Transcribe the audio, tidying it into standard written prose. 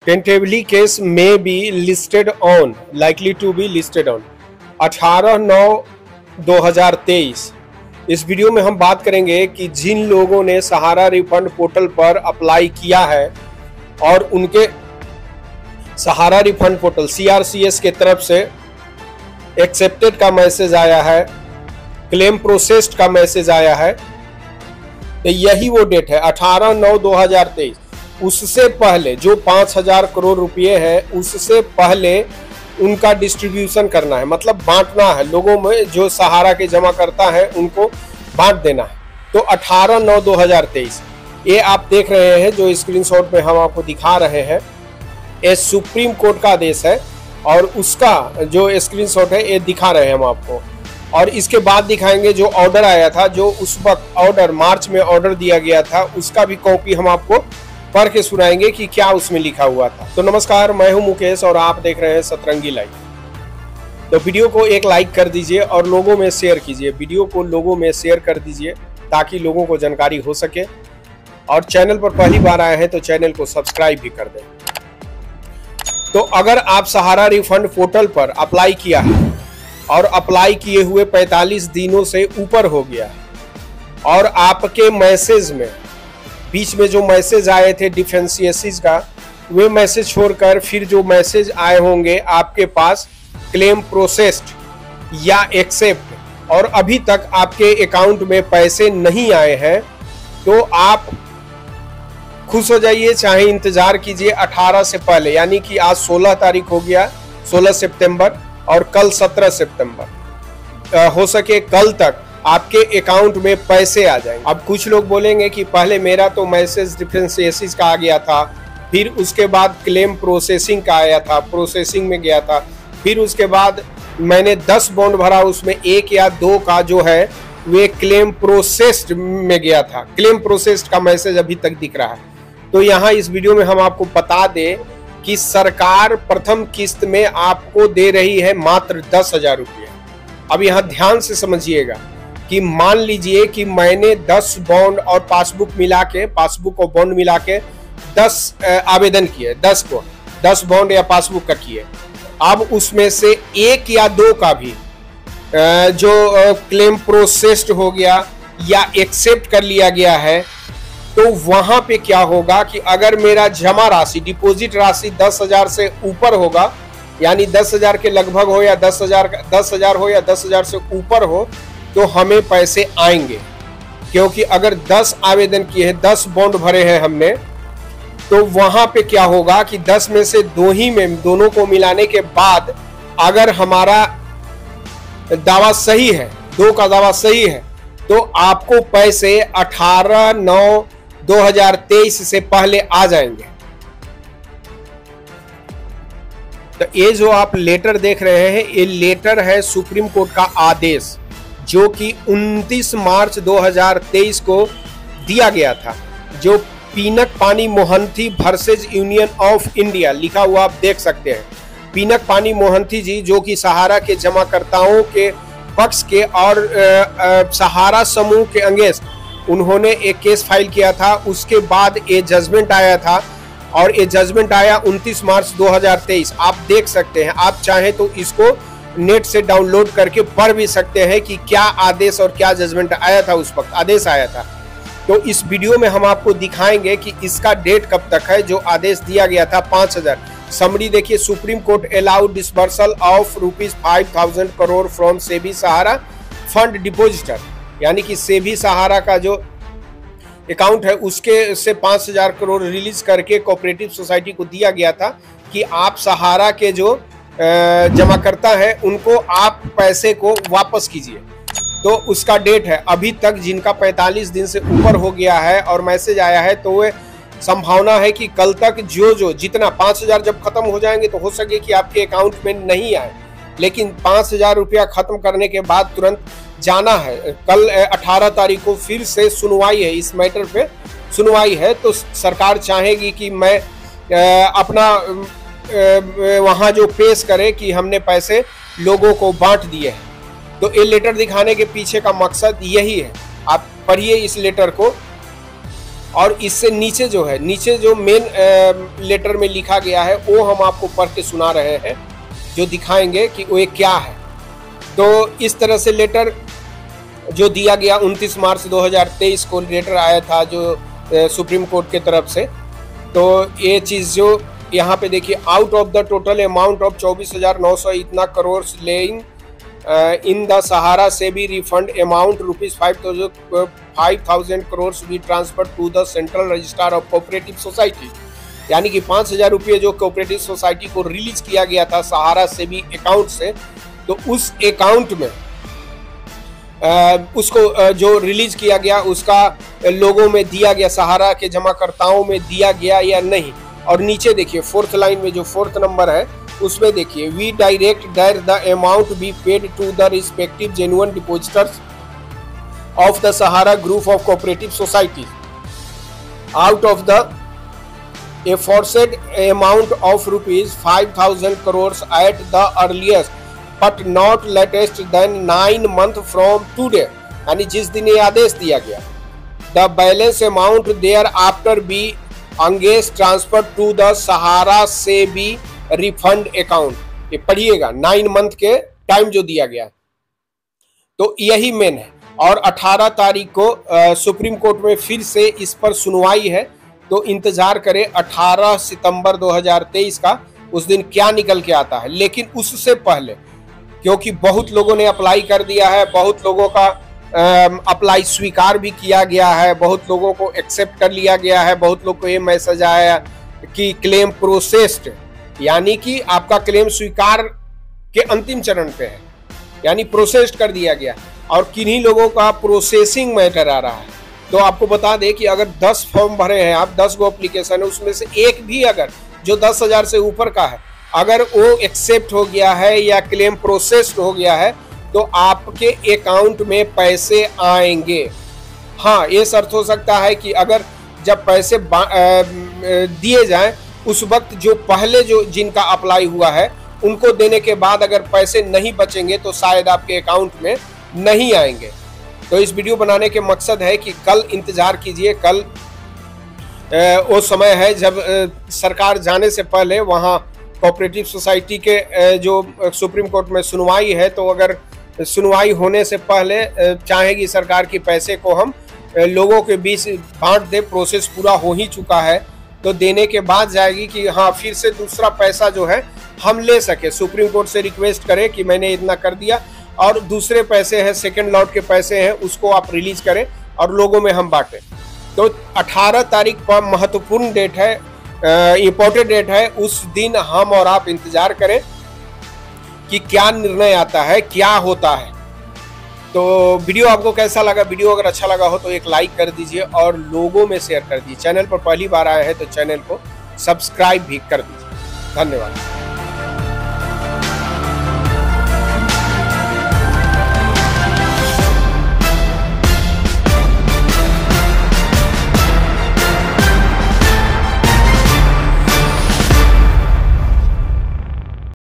Tentatively case में be listed on, likely to be listed on 18/9/2023। इस video में हम बात करेंगे कि जिन लोगों ने सहारा रिफंड पोर्टल पर अप्लाई किया है और उनके सहारा रिफंड पोर्टल CRCS के तरफ से एक्सेप्टेड का मैसेज आया है, क्लेम प्रोसेस्ड का मैसेज आया है, तो यही वो डेट है 18/9/2023। उससे पहले जो 5,000 करोड़ रुपए है उससे पहले उनका डिस्ट्रीब्यूशन करना है, मतलब बांटना है लोगों में, जो सहारा के जमा करता है उनको बांट देना है। तो 18/9/2023 ये आप देख रहे हैं, जो स्क्रीनशॉट में हम आपको दिखा रहे हैं, ये सुप्रीम कोर्ट का आदेश है और उसका जो स्क्रीनशॉट है ये दिखा रहे हैं हम आपको। और इसके बाद दिखाएंगे जो ऑर्डर आया था, जो उस वक्त ऑर्डर मार्च में ऑर्डर दिया गया था, उसका भी कॉपी हम आपको पढ़ के सुनाएंगे कि क्या उसमें लिखा हुआ था। तो नमस्कार, मैं हूं मुकेश और आप देख रहे हैं सतरंगी लाइव। तो वीडियो को एक लाइक कर दीजिए और लोगों में शेयर कीजिए, वीडियो को लोगों में शेयर कर दीजिए ताकि लोगों को जानकारी हो सके। और चैनल पर पहली बार आए हैं तो चैनल को सब्सक्राइब भी कर दें। तो अगर आप सहारा रिफंड पोर्टल पर अप्लाई किया है और अप्लाई किए हुए 45 दिनों से ऊपर हो गया है और आपके मैसेज में बीच में जो मैसेज आए थे डिफरेंशिएसिस का, वे मैसेज छोड़कर फिर जो मैसेज आए होंगे आपके पास क्लेम प्रोसेस्ड या एक्सेप्ट और अभी तक आपके अकाउंट में पैसे नहीं आए हैं, तो आप खुश हो जाइए, चाहे इंतजार कीजिए 18 से पहले, यानी कि आज 16 तारीख हो गया, 16 सितंबर और कल 17 सितंबर, हो सके कल तक आपके अकाउंट में पैसे आ जाएंगे। अब कुछ लोग बोलेंगे कि पहले मेरा तो मैसेज डिफरेंशिएसिस का आ गया था, फिर उसके बाद क्लेम प्रोसेसिंग का आया था, प्रोसेसिंग में गया था, फिर उसके बाद मैंने 10 बॉन्ड भरा, उसमें 1 या 2 का जो है वे क्लेम प्रोसेस्ड में गया था। क्लेम प्रोसेस्ड का मैसेज अभी तक दिख रहा है। तो यहाँ इस वीडियो में हम आपको बता दें कि सरकार प्रथम किस्त में आपको दे रही है मात्र 10,000 रुपये। अब यहाँ ध्यान से समझिएगा कि मान लीजिए कि मैंने 10 बॉन्ड और पासबुक मिला के, पासबुक और बॉन्ड मिला के 10 आवेदन किए, 10 बॉन्ड या पासबुक का किए। अब उसमें से 1 या 2 का भी जो क्लेम प्रोसेस्ड हो गया या एक्सेप्ट कर लिया गया है, तो वहां पे क्या होगा कि अगर मेरा जमा राशि, डिपॉजिट राशि 10,000 से ऊपर होगा, यानी 10,000 के लगभग हो या 10,000 हो या 10,000 से ऊपर हो, तो हमें पैसे आएंगे। क्योंकि अगर 10 आवेदन किए हैं, 10 बॉन्ड भरे हैं हमने, तो वहां पे क्या होगा कि 10 में से 2 ही में, दोनों को मिलाने के बाद अगर हमारा दावा सही है, 2 का दावा सही है, तो आपको पैसे 18/9/2023 से पहले आ जाएंगे। तो ये जो आप लेटर देख रहे हैं, ये लेटर है सुप्रीम कोर्ट का आदेश, जो कि 29 मार्च 2023 को दिया गया था, जो Pinak Pani Mohanty versus union of India लिखा हुआ आप देख सकते हैं। पीनक पानी मोहंती जी, जो कि सहारा के जमाकर्ताओं के पक्ष के और सहारा समूह के अगेंस्ट उन्होंने एक केस फाइल किया था। उसके बाद ये जजमेंट आया था और ये जजमेंट आया 29 मार्च 2023। आप देख सकते हैं, आप चाहें तो इसको नेट से डाउनलोड करके पढ़ भी सकते हैं कि क्या आदेश और क्या जजमेंट आया था, उस वक्त आदेश आया था। तो इस वीडियो में हम आपको दिखाएंगे कि इसका डेट कब तक है, जो आदेश दिया गया था 5,000। समरी देखिए, supreme court allowed disbursal of ₹5,000 crore from SEBI Sahara fund depositor, यानी कि सेबी सहारा का जो अकाउंट है उसके से 5,000 करोड़ रिलीज करके कोऑपरेटिव सोसाइटी को दिया गया था कि आप सहारा के जो जमाकर्ता है उनको आप पैसे को वापस कीजिए। तो उसका डेट है, अभी तक जिनका 45 दिन से ऊपर हो गया है और मैसेज आया है, तो वे संभावना है कि कल तक जो जितना 5,000 जब खत्म हो जाएंगे तो हो सके कि आपके अकाउंट में नहीं आए, लेकिन 5,000 रुपया खत्म करने के बाद तुरंत जाना है। कल 18 तारीख को फिर से सुनवाई है, इस मैटर पे सुनवाई है, तो सरकार चाहेगी कि मैं अपना वहाँ जो पेश करे कि हमने पैसे लोगों को बांट दिए हैं। तो ये लेटर दिखाने के पीछे का मकसद यही है। आप पढ़िए इस लेटर को। और इससे नीचे जो है, नीचे जो मेन लेटर में लिखा गया है वो हम आपको पढ़ के सुना रहे हैं, जो दिखाएंगे कि वो क्या है। तो इस तरह से लेटर जो दिया गया 29 मार्च 2023 को लेटर आया था जो सुप्रीम कोर्ट के तरफ से। तो ये चीज़ जो यहाँ पे देखिए, out of the total amount of 24,900 इतना crore lying in the Sahara से भी रिफंड अमाउंट ₹5,000 करोड़ भी transfer to the central registrar of cooperative society. यानी कि 5,000 रुपये जो कोऑपरेटिव सोसाइटी को रिलीज किया गया था सहारा से भी अकाउंट से, तो उस अकाउंट में उसको जो रिलीज किया गया उसका लोगों में दिया गया, सहारा के जमाकर्ताओं में दिया गया या नहीं। और नीचे देखिए 4th लाइन में जो 4th नंबर है उसमें देखिए, we direct that the amount be paid to the respective genuine depositors of the Sahara group of cooperative society out of the aforesaid amount of ₹5,000 crores at the earliest but not latest than 9 months from today, यानी जिस दिन ये आदेश दिया गया। The balance amount thereafter be engaged transfer to the सहारा से भी refund account. ये पढ़िएगा, 9 मंथ के टाइम जो दिया गया, तो यही मेन है। और 18 तारीख को सुप्रीम कोर्ट में फिर से इस पर सुनवाई है, तो इंतजार करें 18 सितंबर 2023 का, उस दिन क्या निकल के आता है। लेकिन उससे पहले, क्योंकि बहुत लोगों ने अप्लाई कर दिया है, बहुत लोगों का अप्लाई स्वीकार भी किया गया है, बहुत लोगों को एक्सेप्ट कर लिया गया है, बहुत लोग को ये मैसेज आया कि क्लेम प्रोसेस्ड, यानी कि आपका क्लेम स्वीकार के अंतिम चरण पे है, यानी प्रोसेस्ड कर दिया गया। और किन्हीं लोगों का प्रोसेसिंग मैटर आ रहा है। तो आपको बता दें कि अगर 10 फॉर्म भरे हैं आप, 10 गो एप्लीकेशन है, उसमें से एक भी अगर जो 10,000 से ऊपर का है, अगर वो एक्सेप्ट हो गया है या क्लेम प्रोसेस्ड हो गया है, तो आपके अकाउंट में पैसे आएंगे। हाँ, ये शर्त हो सकता है कि अगर जब पैसे दिए जाएं, उस वक्त जो पहले जो जिनका अप्लाई हुआ है उनको देने के बाद अगर पैसे नहीं बचेंगे तो शायद आपके अकाउंट में नहीं आएंगे। तो इस वीडियो बनाने के मकसद है कि कल इंतजार कीजिए, कल वो समय है जब सरकार जाने से पहले वहाँ कोऑपरेटिव सोसाइटी के जो सुप्रीम कोर्ट में सुनवाई है, तो अगर सुनवाई होने से पहले चाहेगी सरकार कि पैसे को हम लोगों के बीच बांट दे, प्रोसेस पूरा हो ही चुका है, तो देने के बाद जाएगी कि हाँ फिर से दूसरा पैसा जो है हम ले सके। सुप्रीम कोर्ट से रिक्वेस्ट करें कि मैंने इतना कर दिया और दूसरे पैसे हैं, सेकंड लॉट के पैसे हैं, उसको आप रिलीज करें और लोगों में हम बांटें। तो 18 तारीख पर महत्वपूर्ण डेट है, इम्पोर्टेंट डेट है। उस दिन हम और आप इंतजार करें कि क्या निर्णय आता है, क्या होता है। तो वीडियो आपको कैसा लगा? वीडियो अगर अच्छा लगा हो तो एक लाइक कर दीजिए और लोगों में शेयर कर दीजिए। चैनल पर पहली बार आए हैं तो चैनल को सब्सक्राइब भी कर दीजिए। धन्यवाद।